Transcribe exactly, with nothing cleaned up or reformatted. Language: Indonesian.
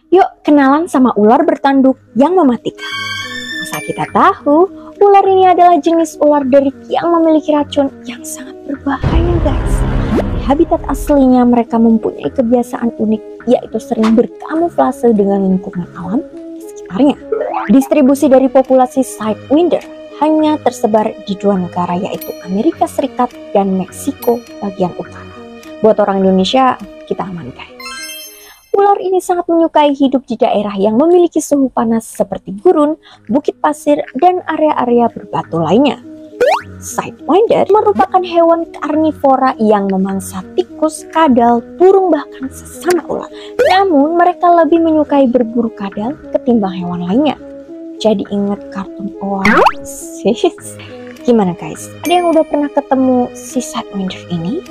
Yuk kenalan sama ular bertanduk yang mematikan. Masa kita tahu, ular ini adalah jenis ular derik yang memiliki racun yang sangat berbahaya guys. Di habitat aslinya mereka mempunyai kebiasaan unik, yaitu sering berkamuflase dengan lingkungan alam di sekitarnya. Distribusi dari populasi Sidewinder hanya tersebar di dua negara, yaitu Amerika Serikat dan Meksiko bagian utara. Buat orang Indonesia, kita aman guys. Ular ini sangat menyukai hidup di daerah yang memiliki suhu panas seperti gurun, bukit pasir, dan area-area berbatu lainnya. Sidewinder merupakan hewan karnivora yang memangsa tikus, kadal, burung, bahkan sesama ular. Namun mereka lebih menyukai berburu kadal ketimbang hewan lainnya. Jadi ingat kartun Oasis. Gimana guys? Ada yang udah pernah ketemu si Sidewinder ini?